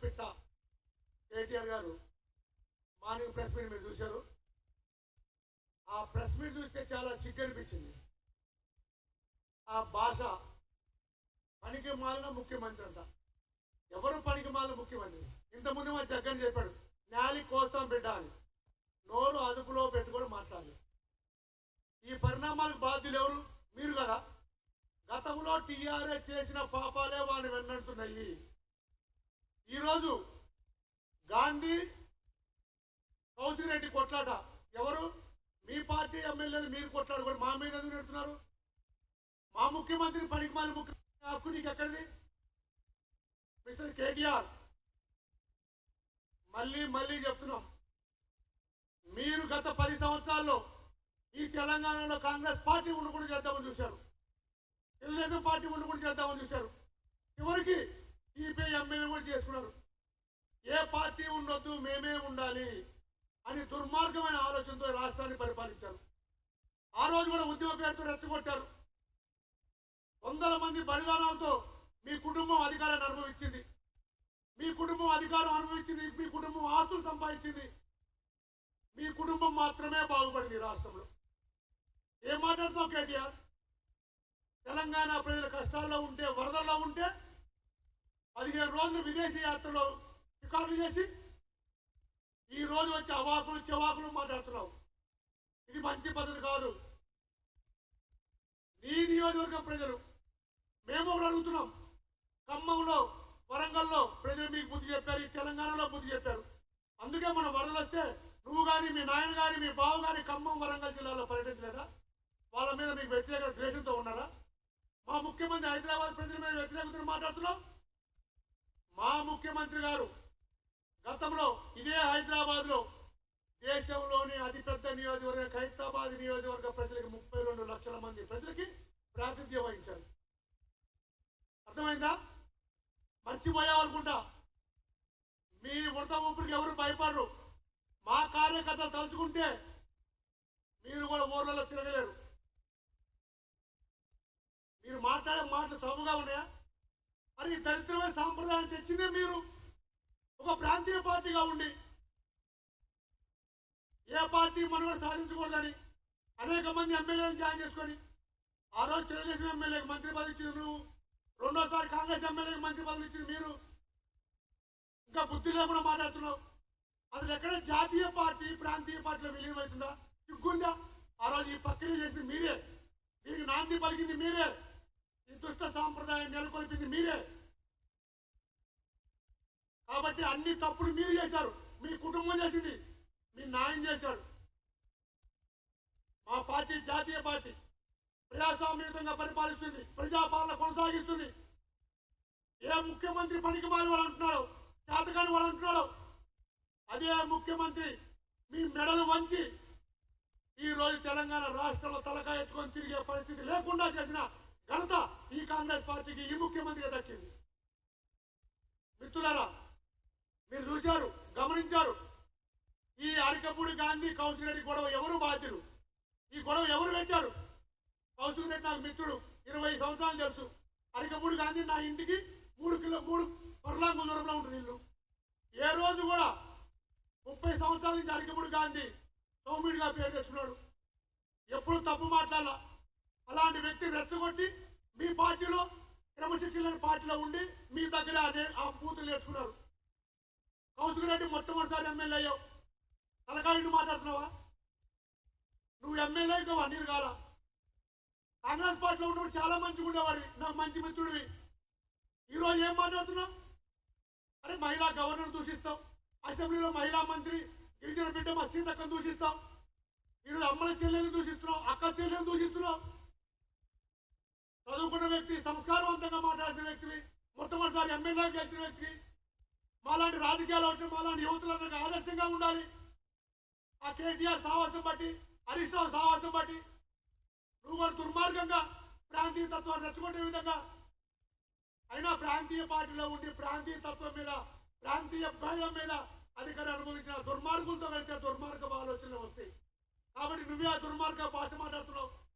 పిట్ట కేటీఆర్ గారు morning press meet మీరు చూశారు. ఆ ప్రెస్ మీట్ చూస్తే చాలా సిగ్గు అనిపించింది. ఆ భాష పనికి మాలిన ముఖ్యమంత్రి అంట. ఎవరు పనికి మాలిన ముఖ్యమంత్రి? ఇంతకుముందు మా జగన్ చెప్పాడు న్యాలి కోసం బిడ్డ అని. నోరు అదుపులో పెట్టుకొని మాట్లాడాలి. ఈ పరిణామాలకు బాధ్యులు ఎవరు? మీరు కదా. గతంలో టీఆర్ఎస్ చేసిన పాపాలే వాడిని వెన్నంటున్నాయి. ఈరోజు గాంధీ కౌశిక్ రెడ్డి కొట్లాట ఎవరు? మీ పార్టీ ఎమ్మెల్యేలు మీరు కొట్లాడు కూడా మా మీద ఎందుకు నెడుతున్నారు? మా ముఖ్యమంత్రి పనికి మాలి ముఖ్యమంత్రి హక్కు నీకు ఎక్కడిది? మిస్టర్ కేటీఆర్, మళ్ళీ చెప్తున్నాం, మీరు గత 10 సంవత్సరాల్లో ఈ తెలంగాణలో కాంగ్రెస్ పార్టీ ఉండకుండా చేద్దామని చూశారు, తెలుగుదేశం పార్టీ ఉండకుండా చేద్దామని చూశారు, చివరికి సిపిఐ ఎమ్మెల్యే కూడా చేసుకున్నారు. ఏ పార్టీ ఉండొద్దు, మేమే ఉండాలి అని దుర్మార్గమైన ఆలోచనతో రాష్ట్రాన్ని పరిపాలించారు. ఆ రోజు కూడా ఉద్యమ పేరుతో రెచ్చగొట్టారు. వందల మంది బలిదానాలతో మీ కుటుంబం అధికారాన్ని అనుభవించింది. మీ కుటుంబం అధికారం అనుభవించింది. మీ కుటుంబం ఆస్తులు సంపాదించింది. మీ కుటుంబం మాత్రమే బాగుపడింది రాష్ట్రంలో. ఏం మాట్లాడుతున్నావు కేటీఆర్? తెలంగాణ ప్రజల కష్టాల్లో ఉంటే, వరదల్లో ఉంటే 15 రోజులు విదేశీ యాత్రలో రికార్డులు చేసి ఈ రోజు వచ్చి అవాకులు చెవాకులు మాట్లాడుతున్నావు. ఇది మంచి పద్ధతి కాదు. నీ నియోజకవర్గం ప్రజలు మేము ఒకటి అడుగుతున్నాం. ఖమ్మంలో, వరంగల్లో ప్రజలు మీకు బుద్ధి చెప్పారు, ఈ తెలంగాణలో బుద్ధి చెప్పారు. అందుకే మన వరదలు వస్తే నువ్వు కానీ, మీ నాయన కానీ, మీ బావు కానీ ఖమ్మం, వరంగల్ జిల్లాలో పర్యటించలేదా? వాళ్ళ మీద మీకు వ్యతిరేక ద్వేషంతో ఉన్నారా? మా ముఖ్యమంత్రి హైదరాబాద్ ప్రజల మీద వ్యతిరేకతను మాట్లాడుతున్నావు. మా ముఖ్యమంత్రి గారు గతంలో ఇదే హైదరాబాద్ లో దేశంలోని అతిపెద్ద నియోజకవర్గ ఖైరతాబాద్ నియోజకవర్గ ప్రజలకి 32 లక్షల మంది ప్రజలకి ప్రాతినిధ్యం వహించారు. అర్థమైందా? మర్చిపోయావనుకుంటా. మీ ఉడత ఊపిరికి ఎవరు భయపడరు. మా కార్యకర్తలు తలుచుకుంటే మీరు కూడా ఊర్లలో తిరగలేరు. మీరు మాట్లాడే మాటలు సబుగా ఉన్నాయా? మరి ఈ దరిద్రమైన సాంప్రదాయం తెచ్చిందే మీరు. ఒక ప్రాంతీయ పార్టీగా ఉండి ఏ పార్టీ మనుగడ సాధించకూడదని అనేక మంది ఎమ్మెల్యేలను జాయిన్ చేసుకొని, ఆ రోజు తెలుగుదేశం ఎమ్మెల్యేకి మంత్రి పదవి ఇచ్చింది నువ్వు, రెండోసారి కాంగ్రెస్ ఎమ్మెల్యేకి మంత్రి పదవి ఇచ్చింది మీరు. ఇంకా బుద్ధి లేకుండా మాట్లాడుతున్నావు. అసలు ఎక్కడ జాతీయ పార్టీ ప్రాంతీయ పార్టీలో విలీనమవుతుందా? సిగ్గుందా? ఆ రోజు ఈ ప్రక్రియ చేసింది మీరే, దీనికి నాంది పలికింది మీరే, ఈ దుష్ట సాంప్రదాయం నెలకొల్పింది మీరే. కాబట్టి అన్ని తప్పుడు మీరు చేశారు. మీ కుటుంబం చేసింది, మీ నాయన చేశాడు. మా పార్టీ జాతీయ పార్టీ ప్రజాస్వామ్యంగా పరిపాలిస్తుంది, ప్రజాపాలన కొనసాగిస్తుంది. ఏ ముఖ్యమంత్రి పనికి మారి వాళ్ళు అంటున్నాడు, చేతకాని వాళ్ళు అంటున్నాడు, అదే ముఖ్యమంత్రి మీ మెడలు వంచి ఈ రోజు తెలంగాణ రాష్ట్రంలో తలకాయ ఎత్తుకొని తిరిగే పరిస్థితి లేకుండా చేసిన ఘనత ఈ కాంగ్రెస్ పార్టీకి, ఈ ముఖ్యమంత్రికి దక్కింది. మిత్రులారా, మీరు చూశారు, గమనించారు. ఈ అరికపూడి గాంధీ కౌశిక్ రెడ్డి గొడవ ఎవరు బాధ్యులు? ఈ గొడవ ఎవరు పెట్టారు? కౌశిక్ రెడ్డి నాకు మిత్రుడు, 20 సంవత్సరాలు తెలుసు. అరికపూడి గాంధీ నా ఇంటికి 3 పర్లాంగు దూరంలో ఉంటుంది ఇల్లు. ఏ రోజు కూడా 30 సంవత్సరాల నుంచి అరికపూడి గాంధీ సౌమ్యుడిగా పేరు తెచ్చుకున్నాడు. ఎప్పుడు తప్పు మాట్లాడాల. అలాంటి వ్యక్తి రెచ్చగొట్టి మీ పార్టీలో, క్రమశిక్షణ పార్టీలో ఉండి మీ దగ్గర ఆ బూతులు నేర్చుకున్నారు. కౌశిక్ రెడ్డి మొట్టమొదటిసారి ఎమ్మెల్యే అయ్యావు, తలకాయ మాట్లాడుతున్నావా? నువ్వు ఎమ్మెల్యే అవుతావా? నీరు కాల. కాంగ్రెస్ పార్టీలో ఉన్నప్పుడు చాలా మంచిగా ఉండేవాడివి, నాకు మంచి మిత్రుడివి. ఈరోజు ఏం మాట్లాడుతున్నావు? అరే మహిళా గవర్నర్ దూషిస్తావు, అసెంబ్లీలో మహిళా మంత్రి గిరిజన బిడ్డ మా సీతక్కను దూషిస్తావు, ఈరోజు అమ్మల చెల్లెలు దూషిస్తున్నావు, అక్క చెల్లెలు దూషిస్తున్నావు. చదువుకున్న వ్యక్తి, సంస్కారవంతంగా మాట్లాడిన వ్యక్తివి, మొట్టమొదటిసారి ఎమ్మెల్యే గెలిచిన వ్యక్తివి. మాలాంటి రాజకీయాలు వచ్చి మాలాంటి యువతులందరికీ ఆదర్శంగా ఉండాలి. ఆ కేటీఆర్ సావాసం బట్టి, హరీష్ రావు సావాసం బట్టి నువ్వు కూడా దుర్మార్గంగా ప్రాంతీయ తత్వాన్ని రెచ్చగొట్టే విధంగా, అయినా ప్రాంతీయ పార్టీలో ఉండి ప్రాంతీయ తత్వం మీద, ప్రాంతీయ భయం మీద అధికారం అనుభవించిన దుర్మార్గులతో వెళ్తే దుర్మార్గ ఆలోచనలు వస్తాయి. కాబట్టి నువ్వే ఆ దుర్మార్గ భాష మాట్లాడుతున్నావు.